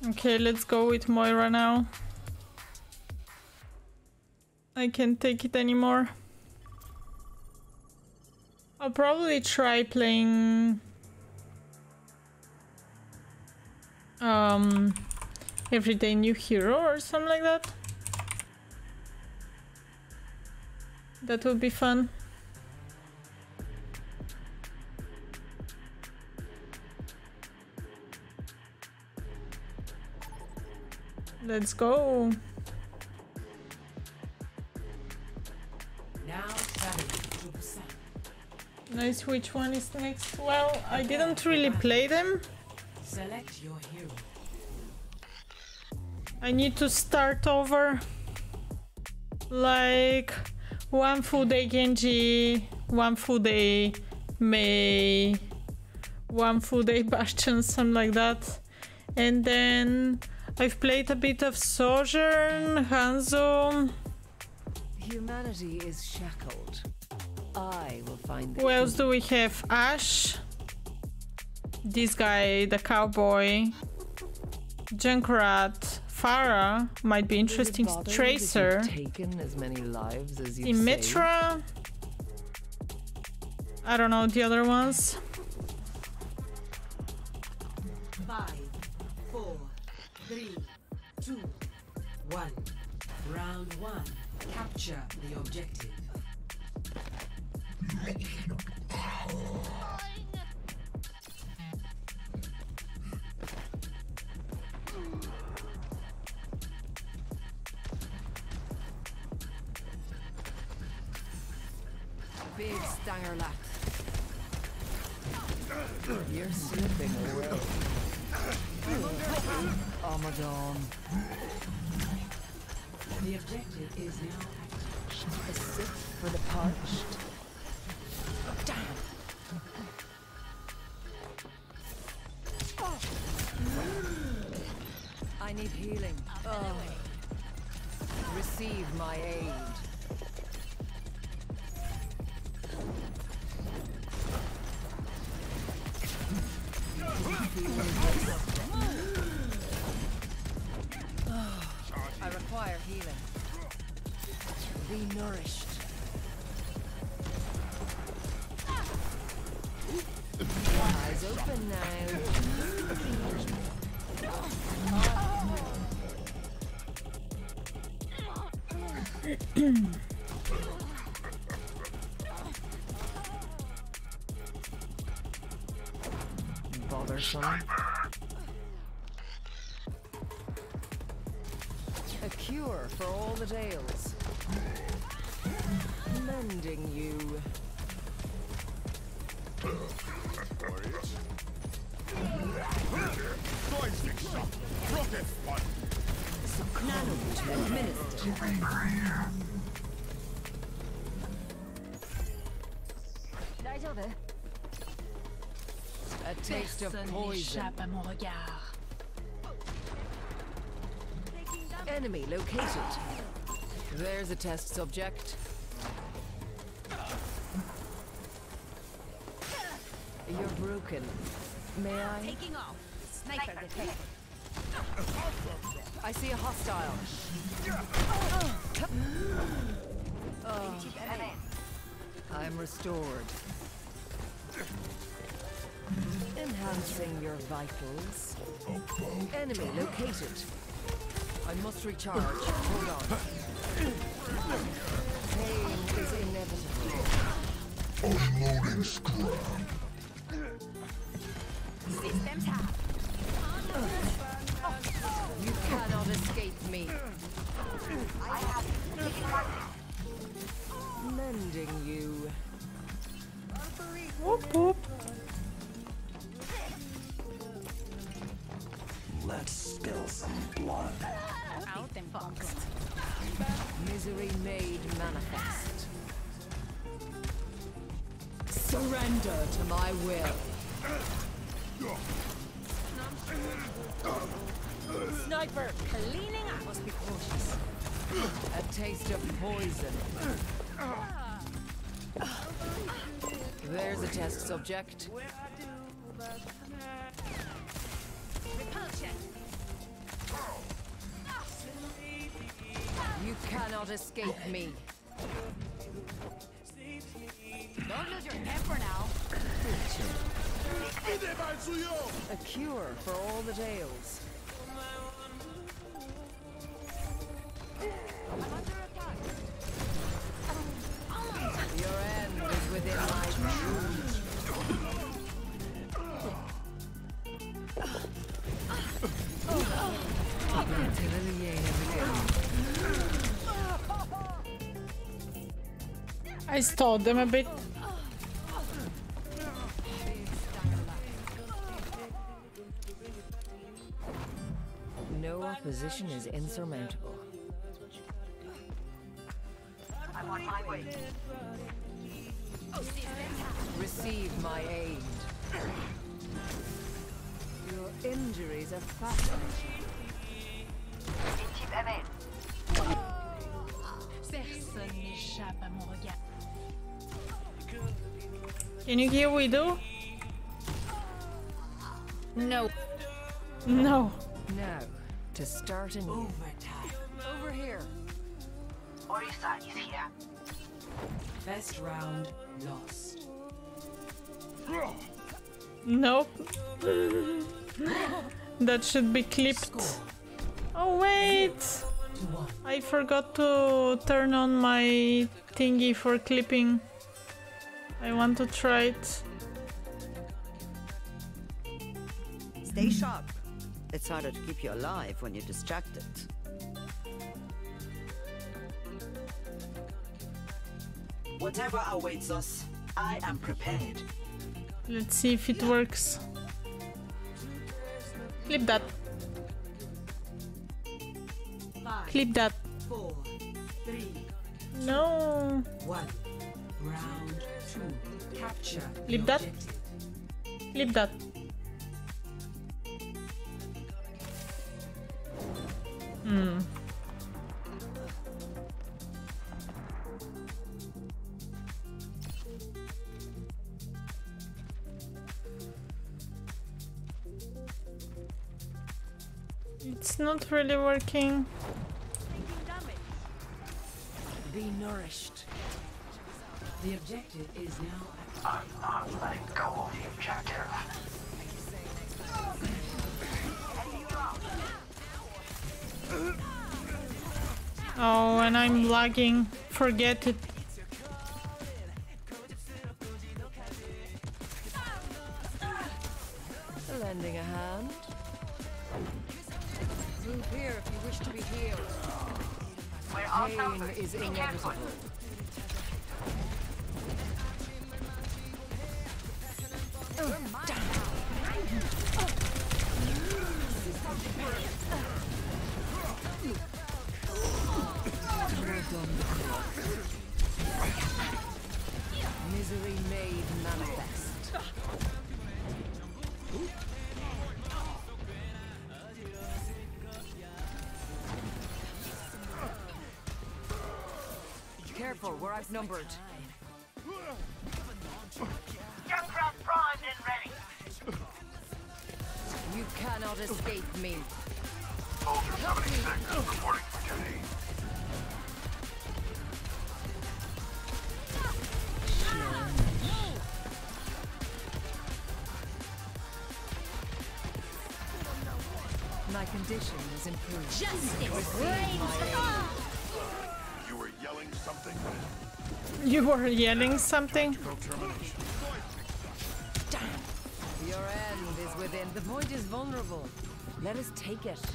Okay, let's go with Moira now. I can't take it anymore. I'll probably try playing Everyday New Hero or something like that. That would be fun. Let's go. Now 72%. Nice, which one is next? Well, I didn't really play them. Select your hero. I need to start over. Like one full day Genji, one full day Mei, one full day Bastion, something like that. And then I've played a bit of Sojourn, Hanzo. Humanity is shackled. I will find the Who else key. do we have? Ashe. This guy, the cowboy. Junkrat. Pharah might be interesting. Does it bother you that Tracer. you've taken as many lives as you Symmetra. I don't know the other ones. 5, 4, 3, 2, 1. Round 1. Capture the objective. Big stanger lap. You're slipping away. Armadon. The objective is now active. A sip for the parched. Damn. I need healing. Oh. Receive my aid. I require healing. Be nourished. Eyes open now. Bothersome. A cure for all the tales. Mending you. Nano administered. A taste of poison. à mon regard. Enemy located. There's a test subject. You're broken. May I? Taking off. Sniper detected. I see a hostile. I'm restored. Enhancing your vitals. Enemy located. I must recharge. Hold on. Pain is inevitable. Unloading scrap. Systems hack. You cannot escape me. I have Mending you. Whoop whoop. Let's spill some blood. out and boxed. Misery made manifest. Surrender to my will. Sniper cleaning up. Must be cautious. A taste of poison. There's a test subject. Repulsion. cannot escape me. Don't lose your temper now. A cure for all the tales. I'm under attack. Your end is within my grasp. I stalled them a bit. No opposition is insurmountable. I'm on my way. Receive my aid. Your injuries are fascinating. Équipe amen. Personne n'échappe à mon regard. Can you hear Widow? No. No. Now, to start anew. Overtime. Over here. Orisa is here. Best round lost. Nope. That should be clipped. Score Oh wait! 2-1. I forgot to turn on my thingy for clipping. I want to try it. Stay sharp. It's harder to keep you alive when you're distracted. Whatever awaits us, I am prepared. Let's see if it works. Clip that. 5, Clip that. 4, 3, No. 1. Round 2. Capture Leave the that. objective. Clip that. Hmm. It's not really working. Taking damage. Be nourished. The objective is now I'm not letting go of the objective. Oh, and I'm lagging. Forget it. Lending a hand. Move here if you wish to be healed. Pain is inevitable. Misery made manifest. Careful, we're outnumbered. Junkrat primed and ready. You cannot escape me. Soldier 76 is reporting for duty. My condition is improved. Justice You were yelling something? You were yelling something? Termination. Your end is within. The point is vulnerable. Let us take it.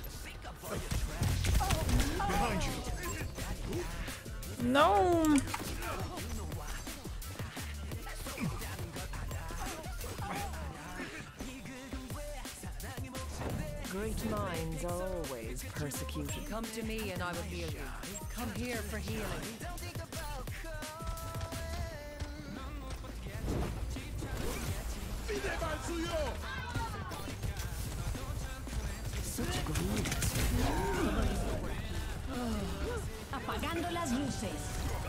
Behind you. No. Great minds are always persecuted. Come to me and I will heal you. Come here for healing. Such greenness. apagando las luces.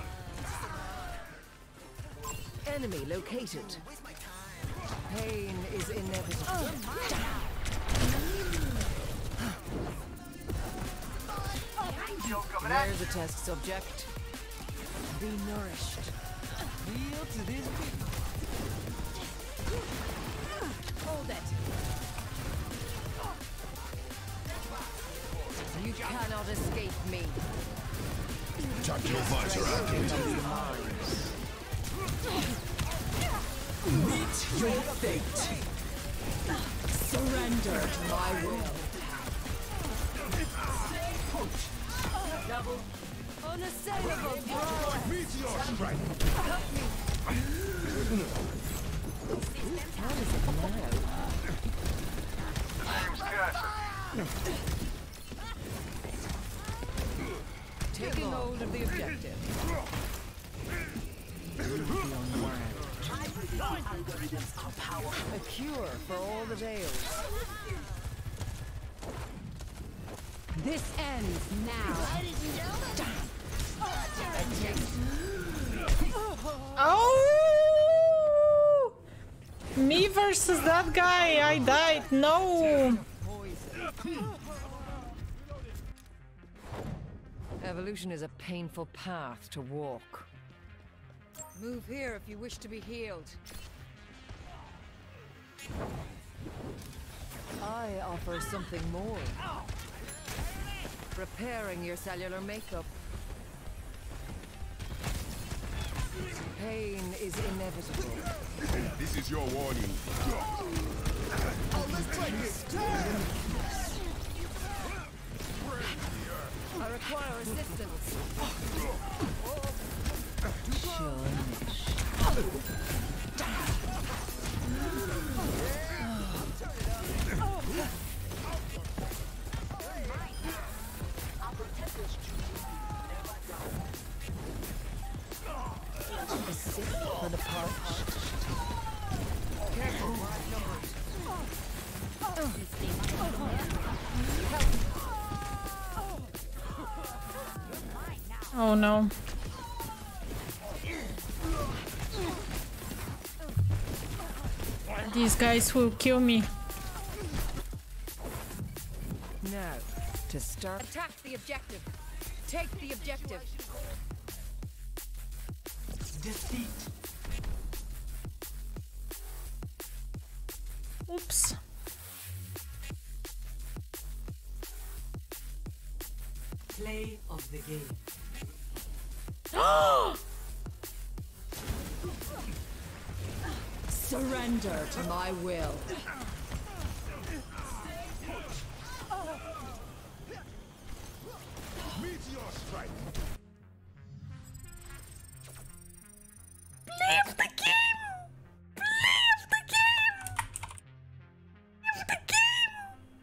Enemy located. Pain is inevitable. There's a test subject. Be nourished. Kneel to this beat. Hold it. You cannot escape me. Tactical visor activated. Meet your fate. Surrender to my will. Double. Unassailable throw. Meteor strike. Cut me. How is it now? Name's Cassie. Taking hold of the objective. A cure for all the veils. This ends now. Oh! Me versus that guy. I died. No. Evolution is a painful path to walk. Move here if you wish to be healed. I offer something more. Repairing your cellular makeup. Pain is inevitable. This is your warning. I require assistance. For the parched. Careful, Oh no. These guys will kill me. Now, to start. Attack the objective. Take the objective. Defeat. Oops. Play of the game. Surrender to my will. Meteor strike. Play of the game! Play of the game! Play of the game!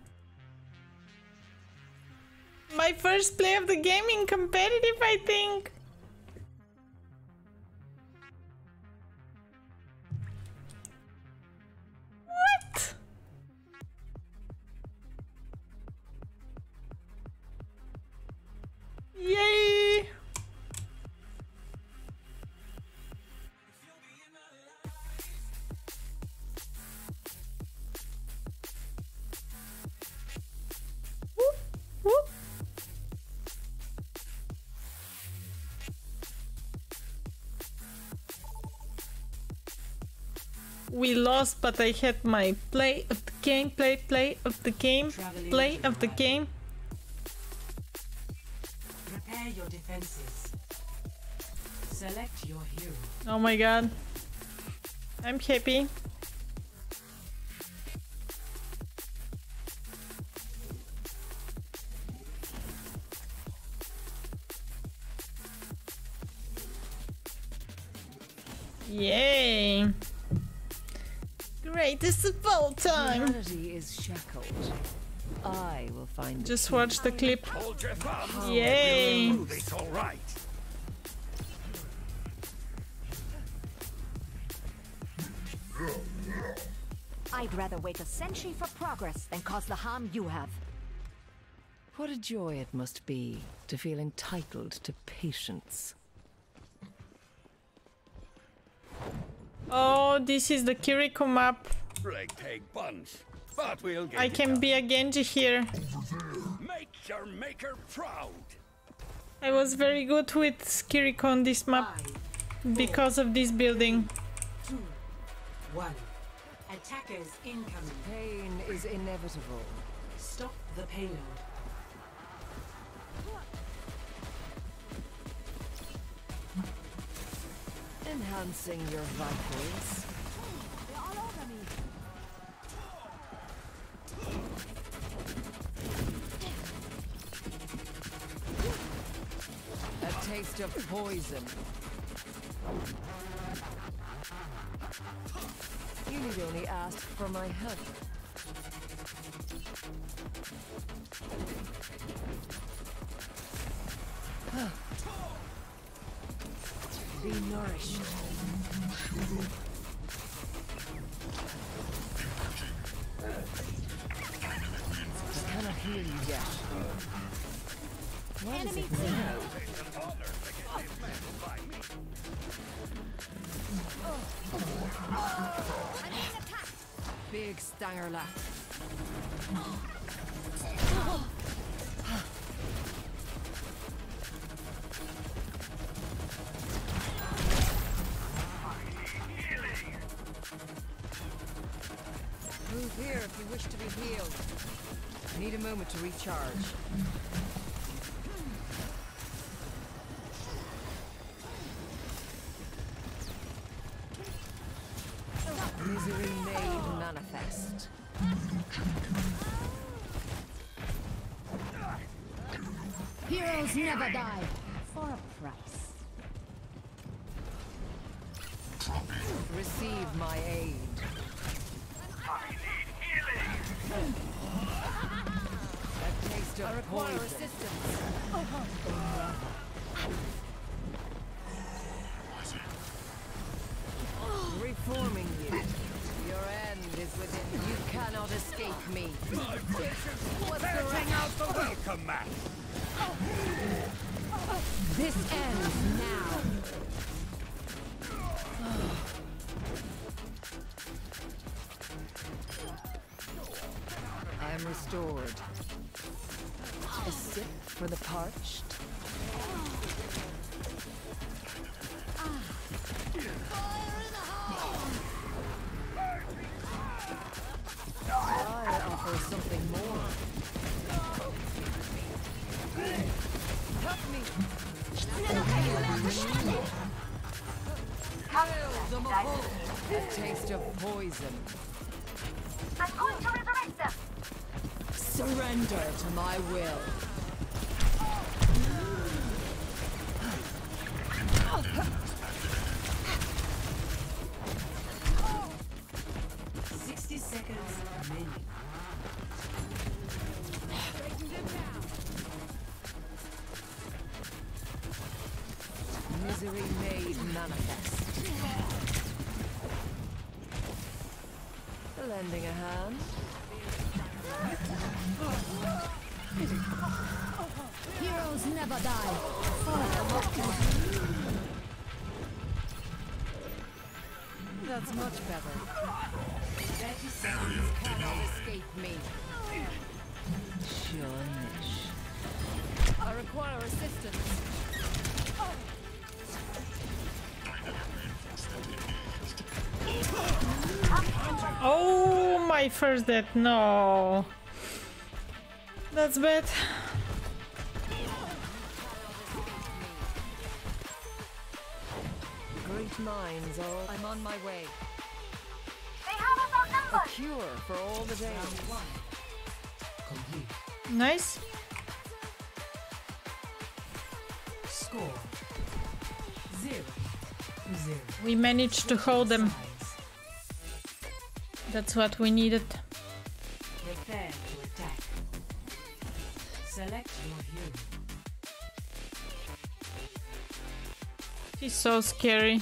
My first play of the game in competitive, I think. What? Yay! Whoop, whoop. We lost, but I had my play of the game, play of the game, play of the game. Prepare your defenses. Select your hero. Oh my god. I'm happy. Yay! Greatest of all time. Humanity is shackled. I will find the Just key. watch the clip. Hold your thumb. Yay! We'll do this all right. I'd rather wait a century for progress than cause the harm you have. What a joy it must be to feel entitled to patience. Oh, this is the Kiriko map. Ragtag bunch. But we'll get I it can done. be a Genji here. Make your maker proud. I was very good with Kiriko on this map because of this building. 2, 1. Attackers incoming. Pain is inevitable. Stop the payload. Enhancing your vitals. They're all over me. A taste of poison. You need only ask for my help. Be nourished. I cannot heal you yet. What is it now? Big stanger left. Move here if you wish to be healed. Need a moment to recharge. Misery made manifest. Heroes never die. For a price. Receive my aid. A taste of poison. Assistance. Reforming you. Your end is within. You cannot escape me. What's the ring out the welcome mat? This ends now. I am restored. A sip for the parched. I offer something more. Help me. A taste of poison. I'm going to resurrect them. Surrender to my will. 60 seconds remaining. Misery made manifest. Lending a hand. Heroes never die. That's much better. You cannot escape me. Shunish. I require assistance. Oh, my first death. No. That's bad. Great minds all. I'm on my way. They have us A outnumbered. cure for all the days. Complete. Nice. Score 0-0. We managed to hold them. That's what we needed. Prepare to attack. Select your hero. She's so scary.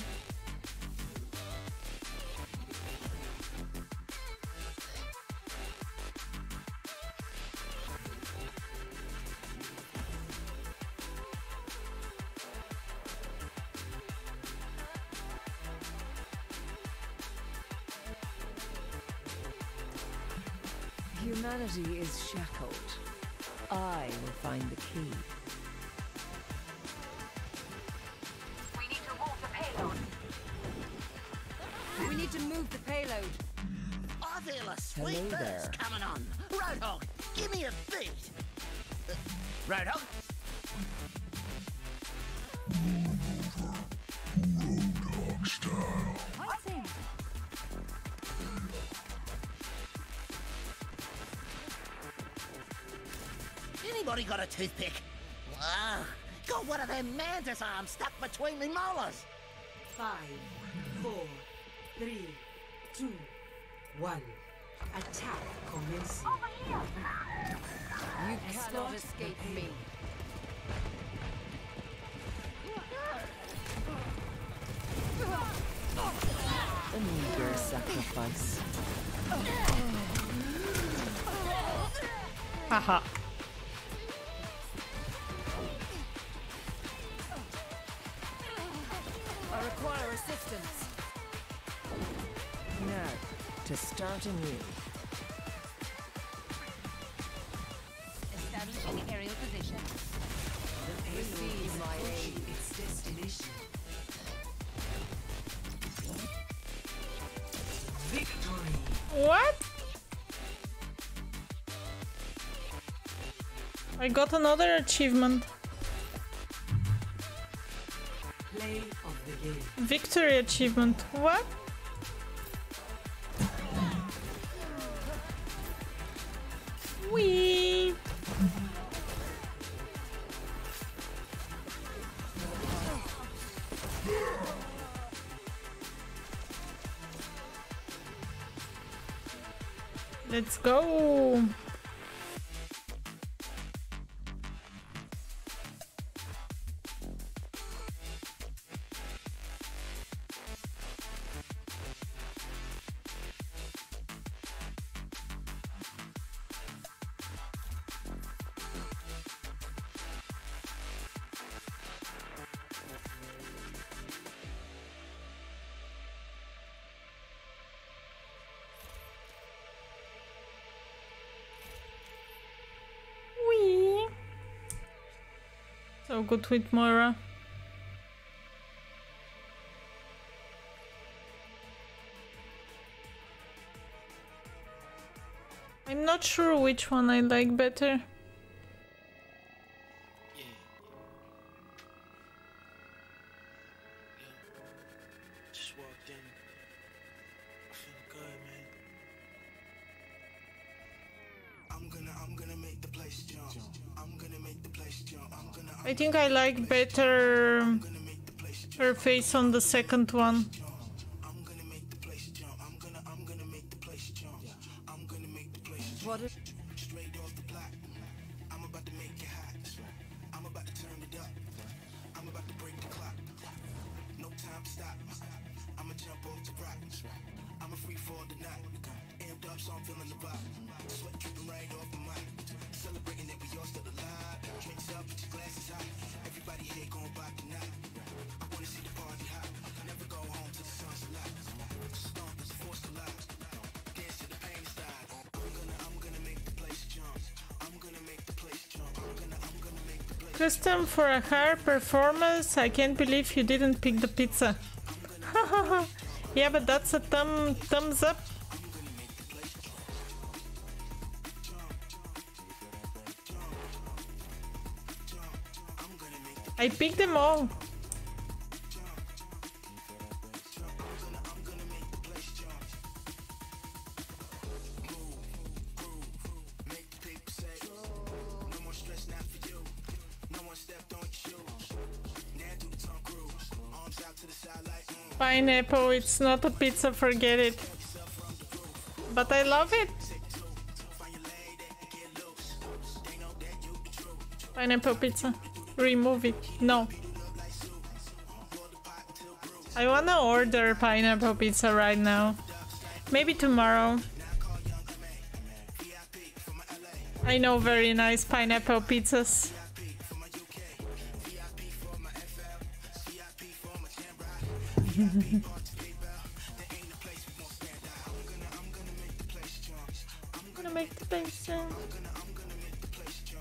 Humanity is shackled. I will find the key. We need to move the payload. I feel a sweet burst coming on. Roadhog, give me a beat. Roadhog? Anybody got a toothpick? Wow, got one of them mantis arms stuck between me molars. 5, 4, 3, 2, 1. Attack commencing. You cannot escape me. A meager sacrifice. Haha. I require assistance. Now, to start anew. Establishing aerial position. Receive my aid. Its destination. Victory. What? I got another achievement. Play of the game. Victory achievement. What? Wee. Let's go. Wee. So good with Moira. I'm not sure which one I like better. Just walked in. I feel good, man. I'm gonna make the place jump. I'm gonna make the place jump. I think I like better her face on the second one. What if Straight off the block. I'm about to make it hot. I'm about to turn it up. I'm about to break the clock. No time to stop. I'ma jump off the rock. I'm a free fall tonight. Amped up, so I'm feeling the vibe. Sweat dripping right off the mic. Celebrating that we all still alive. Drinks up, put your glasses high. Everybody here going by tonight. I wanna see the party hot. Never go home till the sun's alive. Stomp is forced to lie. Dance to the pain style. I'm gonna make the place jump. I'm gonna make the place jump. I'm gonna make the place. Custom for a higher performance. I can't believe you didn't pick the pizza. Yeah, but that's a thumbs up. I picked them all. Pineapple, it's not a pizza, forget it. But I love it. Pineapple pizza. Remove it. No. I wanna order pineapple pizza right now. Maybe tomorrow. I know very nice pineapple pizzas. I'm gonna make the place jump.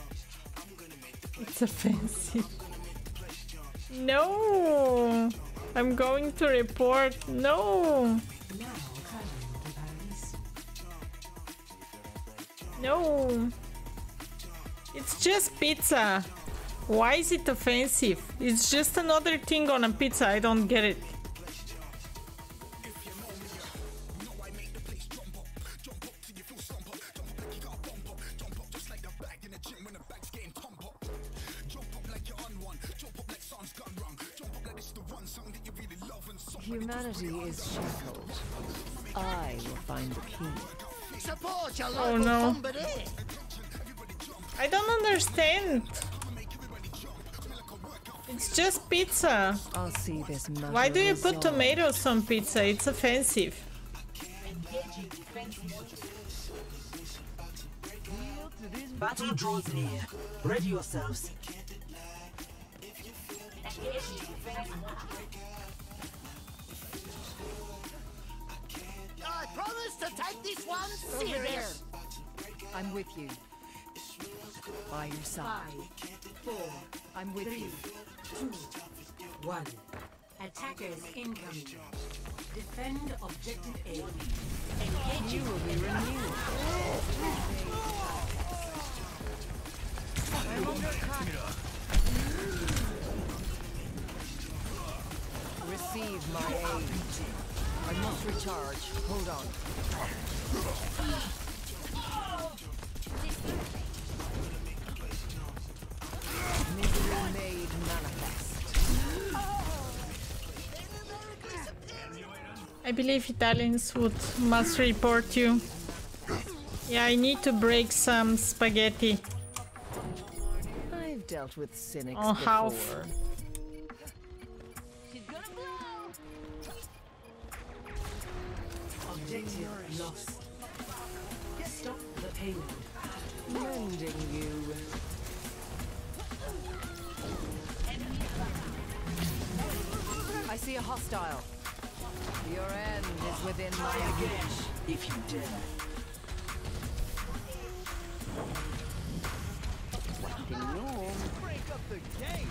It's offensive. No. I'm going to report. No. No. It's just pizza. Why is it offensive? It's just another thing on a pizza. I don't get it. Humanity is shackled. I will find the key. Support your Oh local no. somebody. I don't understand. It's just pizza. I'll see this matter Why do you put resolved. tomatoes on pizza? It's offensive. Battle draws near. Ready yourselves. I promise to take this one serious. I'm with you. By your side. 5, 4, I'm with 3, you. 2, 1. Attackers incoming. Defend objective A. You will be renewed. I'm under attack. Receive my aid. I must recharge. Hold on. Misery made manifest. I believe Italians must report you. Yeah, I need to break some spaghetti. I've dealt with cynics Oh, how before. Objective lost. Stop the payload. Mending you. I see a hostile. Your end is within my reach. If you dare. Break up the game.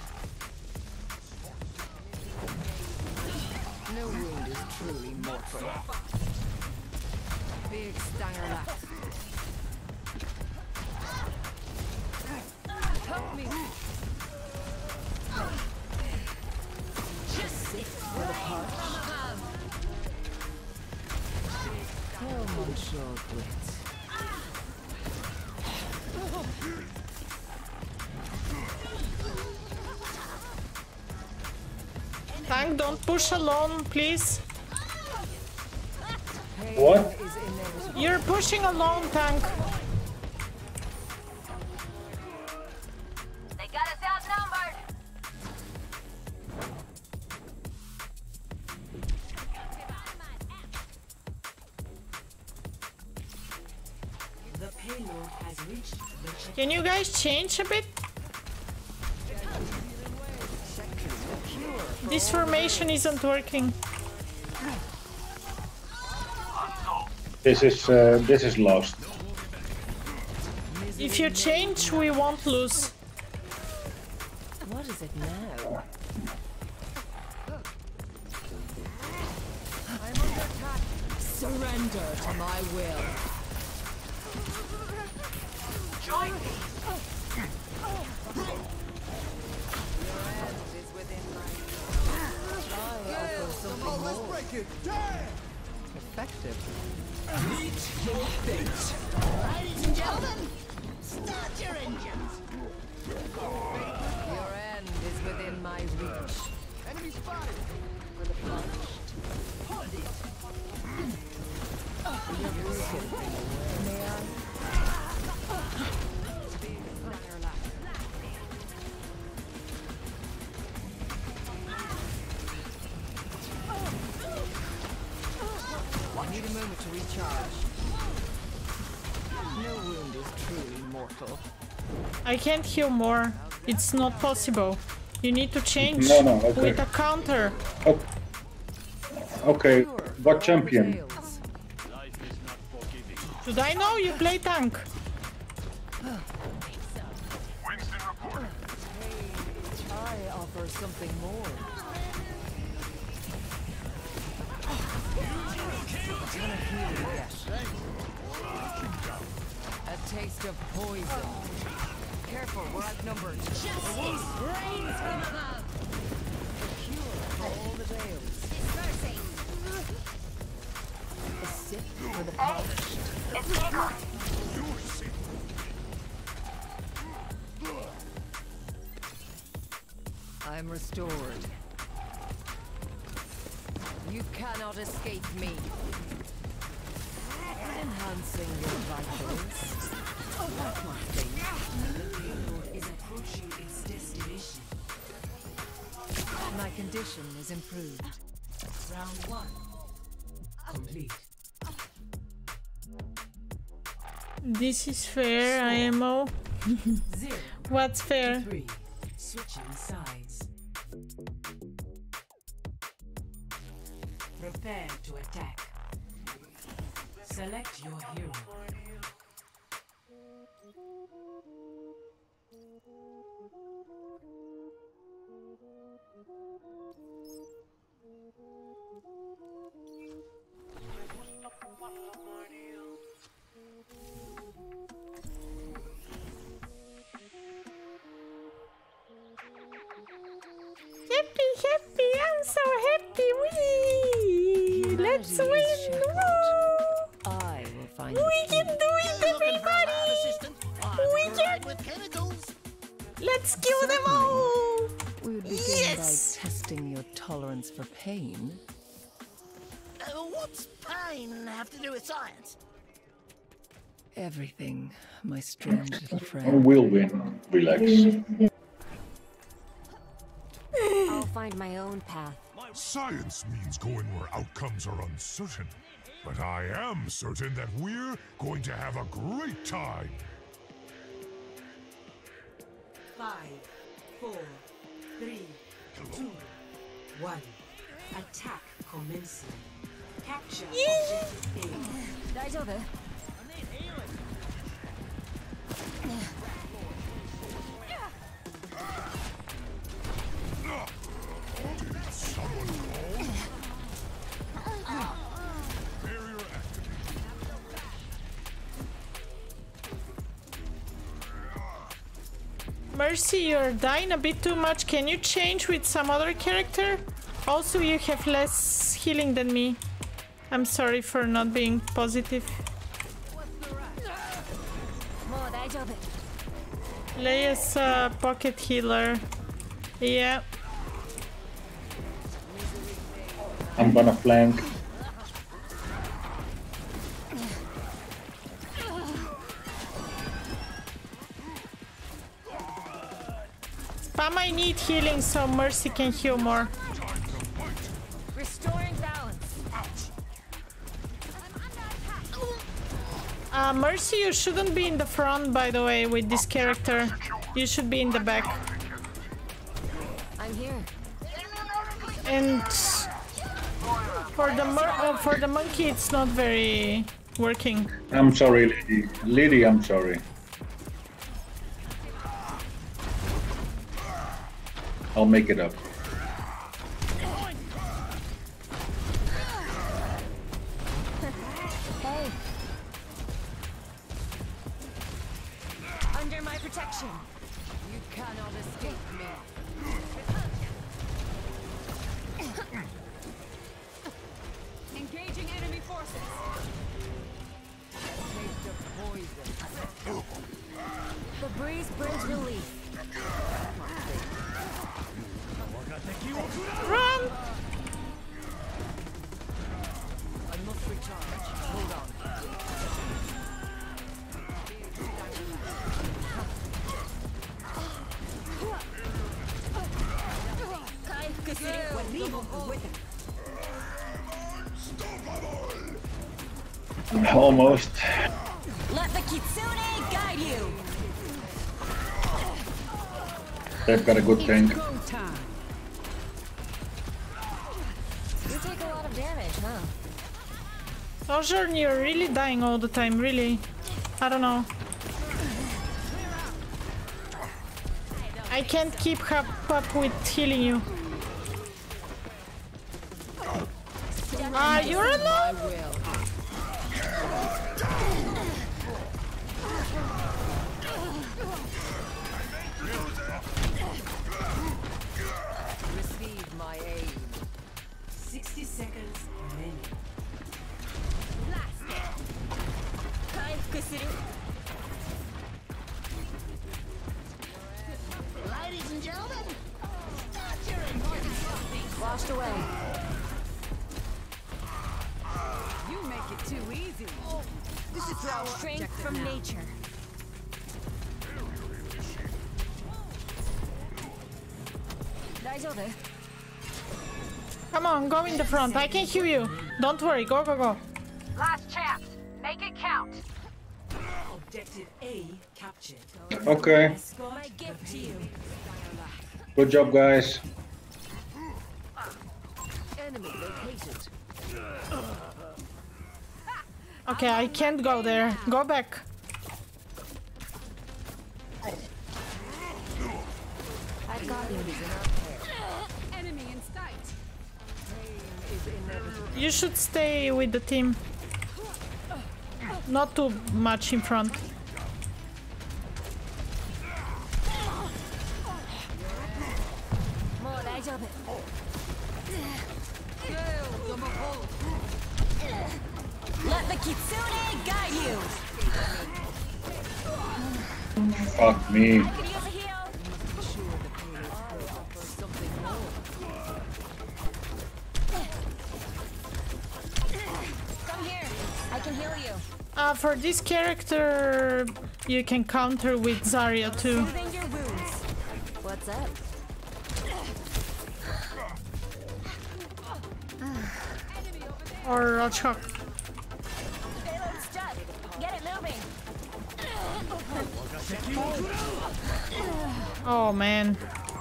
No wound is truly mortal. Big stanger left. Help me. Just sit for the punch. Oh, Monsieur Grit. Tank, don't push alone, please. What? Is inevitable. You're pushing alone, Tank. They got us outnumbered. The payload has reached the check. Can you guys change a bit? This formation isn't working. This is lost. If you change, we won't lose. What is it now? I'm under attack. Surrender to my will. Join me. Your end is within my I offer something more. Break it. Damn. Effective. Meet your fate. Ladies and gentlemen, start your engines. Your end is within my reach. Enemy spotted. For the plunge. Hold it. You're broken. May I? Big stanger left. I need a moment to recharge. No wound is truly mortal. I can't heal more. It's not possible. You need to change No, okay. with a counter. Oh. Okay, what champion? Fails. Should I know you play tank? Winston reporting. I offer something more. A taste of poison. Careful, we're outnumbered. Justice reigns from above. A cure for all the veils. Dispersing. A sip for the polished. I'm restored. You cannot escape me. Enhancing your vitals. That's my thing. The payload is approaching its destination. My condition is improved. Round 1. Complete. This is fair, IMO. 0 What's fair? 3. Switching sides. Prepare to attack. Select your hero. Happy, I'm so happy. Wee! Let's win. Woo! I will find We can do it, everybody. We can. With chemicals. Let's kill them all. We would begin Yes. by testing your tolerance for pain. What's pain have to do with science? Everything, my strange little We friend. will win. Relax. I'll find my own path. Science means going where outcomes are uncertain. But I am certain that we're going to have a great time. 5, 4, 3, 2, 1. Attack commencing. Capture objective A. 大丈夫? Someone called? Barrier activated. Mercy, you're dying a bit too much. Can you change with some other character? Also, you have less healing than me. I'm sorry for not being positive. もう大丈夫. Leia's a pocket healer. Yeah. I'm gonna flank. Spam, I need healing so Mercy can heal more. Restoring balance. Mercy, you shouldn't be in the front, by the way, with this character. You should be in the back. I'm here. And for the monkey, it's not very working. I'm sorry, Lady. Lady, I'm sorry. I'll make it up. Hey. Under my protection. You cannot escape me. Engaging enemy forces. Taste of poison. The breeze brings relief. Run! I must recharge. Hold on. Almost. Let the Kitsune guide you. They've got a good tank. You take a lot of damage, huh? Sojourn, you're really dying all the time, really. I don't know. I can't keep up with healing you. You're alone? Just away. You make it too easy. This is our strength from nature. Come on, go in the front. I can heal you. Don't worry. Go, go, go. Last chance. Make it count. Objective A captured. Okay. My gift to you. Good job, guys. Enemy located. Okay, I can't go there. Go back. I've got you. Enemy in sight. Pain is inevitable. You should stay with the team. Not too much in front. Let the Kitsune guide you. Fuck me. Could use a heal. Come here. I can heal you. For this character, you can counter with Zarya too. Soothing your wounds. What's up? Or Rochok. Payload's stuck. Get it moving. Oh man.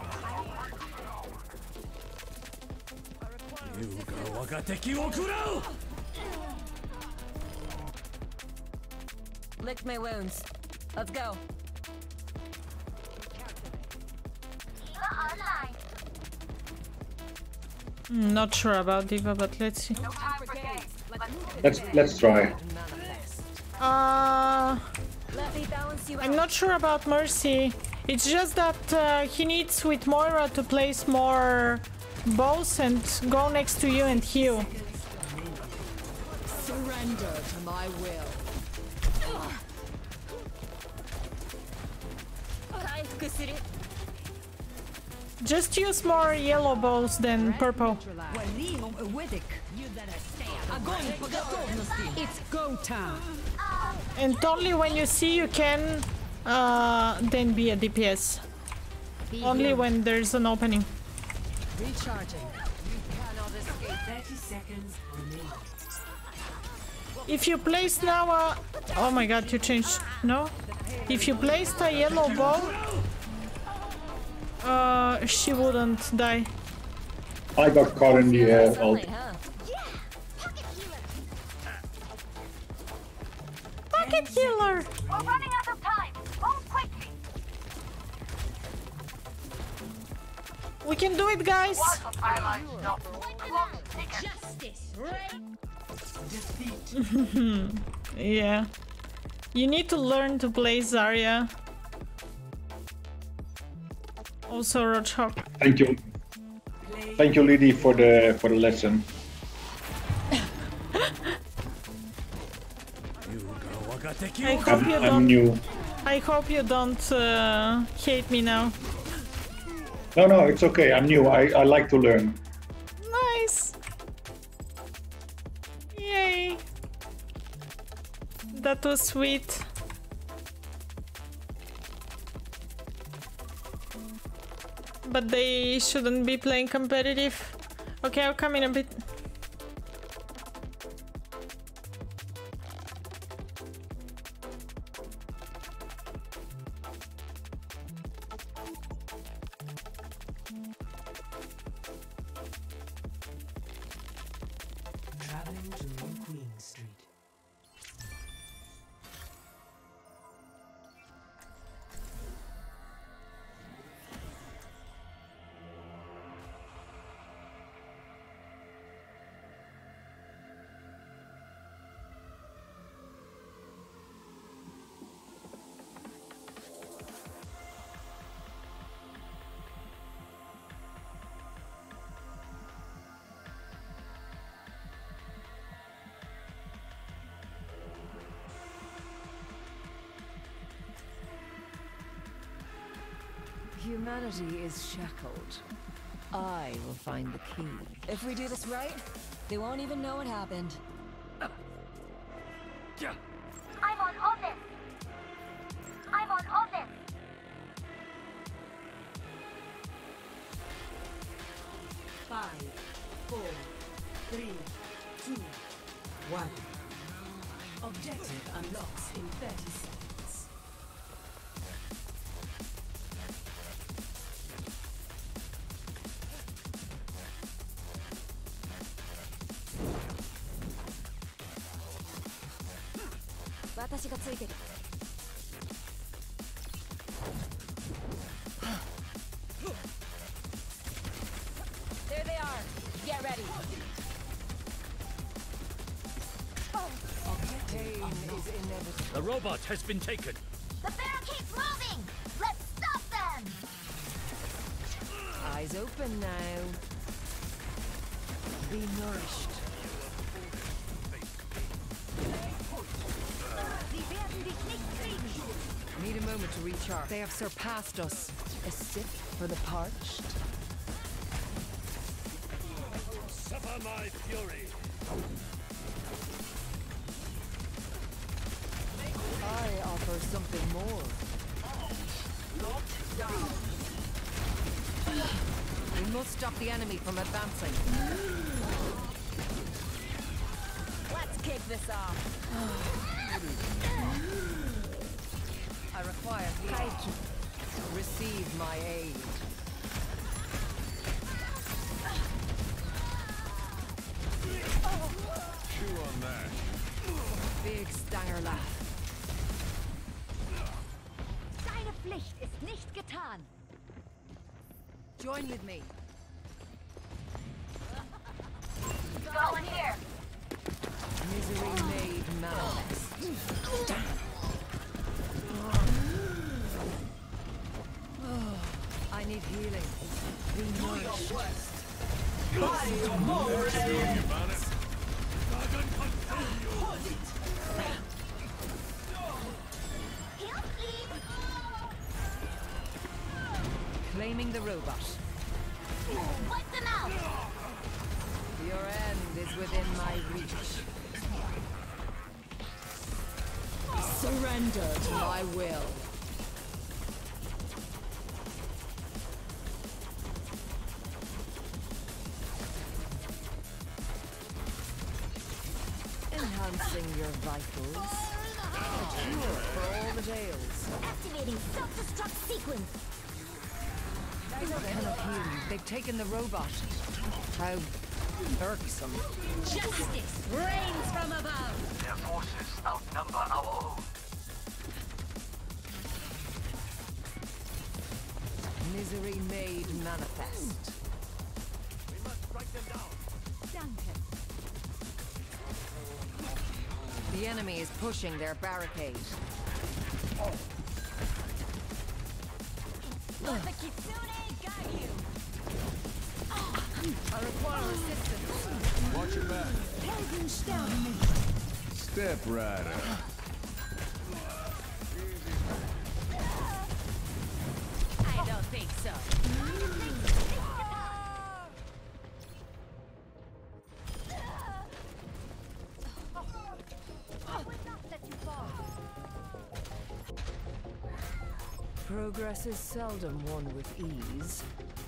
Lick my wounds. Let's go. Not sure about Diva, but let's see. Let's try. Let me balance you I'm not sure about Mercy. It's just that he needs with Moira to place more bows and go next to you and heal. Surrender to my will. Just use more yellow bows than purple. It's go time. And only when you see you can then be a DPS. Only when there's an opening. Recharging. You cannot escape. 30 seconds remaining. If you place now a... Oh my god, you changed... No? If you placed a yellow bow, she wouldn't die. I got caught in the ult. Pocket healer! We're running out of time. Move quickly. We can do it, guys! Justice. Yeah. You need to learn to play Zarya. Also Rochok. Thank you. Thank you, Lydie, for the lesson. I hope you I'm don't... new. I hope you don't hate me now. No, it's okay. I'm new. I like to learn. Nice! Yay! That was sweet. But they shouldn't be playing competitive. Okay, I'll come in a bit. Traveling to New Queen Street. Humanity is shackled. I will find the key. If we do this right, they won't even know what happened. I'm on offense. I'm on offense. Five, 4, 3, 2, 1. Objective unlocks in 30 seconds. There they are. Get ready. Pain is inevitable. The robot has been taken. The bear keeps moving. Let's stop them. Eyes open now. Be nourished. Need a moment to recharge. They have surpassed us. A sip for the parched. Suffer my fury. I offer something more. We must stop the enemy from advancing. Let's kick this off. I require healing. Receive my aid. Chew on that. Big Stanger laugh. Deine Pflicht ist nicht getan. Join with me. Go in here. Misery made manifest. I need healing. Be nourished. Claiming the robot. Wipe them out. Your end is within my reach. Surrender to my will. Enhancing your vitals. A cure for all the tales. Activating self-destruct sequence. I cannot heal you. They've taken the robot. How irksome. Justice reigns from above. Their forces outnumber our own. Misery made manifest. We must strike them down. Danke. The enemy is pushing their barricade. Let the Kitsune guide you. I require assistance. Watch your back. Step Rider. I don't think so. Progress is seldom won with ease.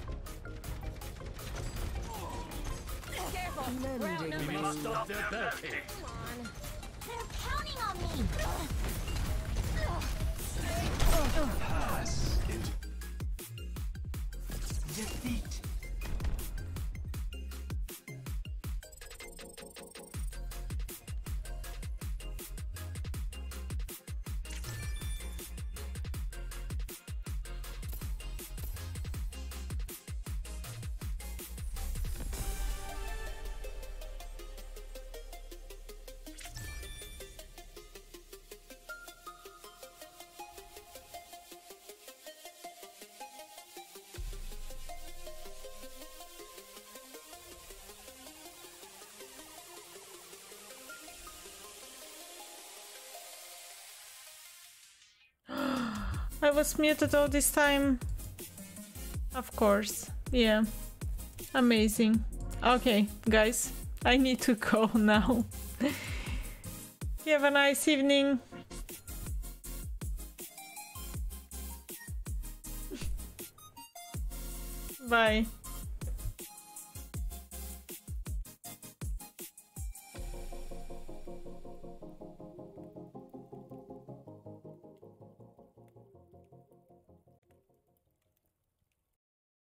Careful. Lending We must stop their barricade. They're counting on me. Pass into defeat. I was muted all this time. Of course. Yeah. Amazing. Okay, guys, I need to go now. Have a nice evening. Bye.